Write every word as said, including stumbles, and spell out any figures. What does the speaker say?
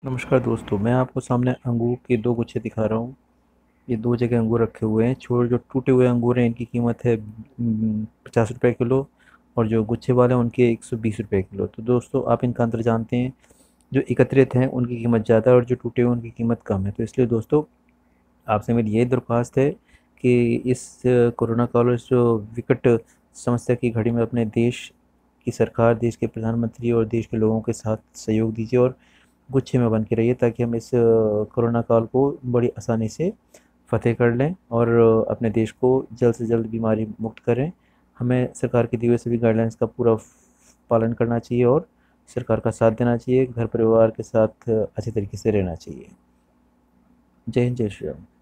नमस्कार दोस्तों, मैं आपको सामने अंगूर के दो गुच्छे दिखा रहा हूँ। ये दो जगह अंगूर रखे हुए हैं। छोटे जो टूटे हुए अंगूर हैं, इनकी कीमत है पचास रुपये किलो। और जो गुच्छे वाले हैं उनकी एक सौ बीस रुपये किलो। तो दोस्तों, आप इनका अंतर जानते हैं। जो एकत्रित हैं उनकी कीमत ज़्यादा है और जो टूटे हुए उनकी कीमत कम है। तो इसलिए दोस्तों, आपसे मेरी ये दरख्वास्त है कि इस अ, कोरोना काल और इस जो विकट समस्या की घड़ी में अपने देश की सरकार, देश के प्रधानमंत्री और देश के लोगों के साथ सहयोग दीजिए और गुच्छे में बन के रहिए, ताकि हम इस अ, कोरोना काल को बड़ी आसानी से फ़तेह कर लें और अ, अपने देश को जल्द से जल्द बीमारी मुक्त करें। हमें सरकार के दिए हुए सभी गाइडलाइंस का पूरा पालन करना चाहिए और सरकार का साथ देना चाहिए। घर परिवार के साथ अ, अच्छे तरीके से रहना चाहिए। जय हिंद, जय श्री राम।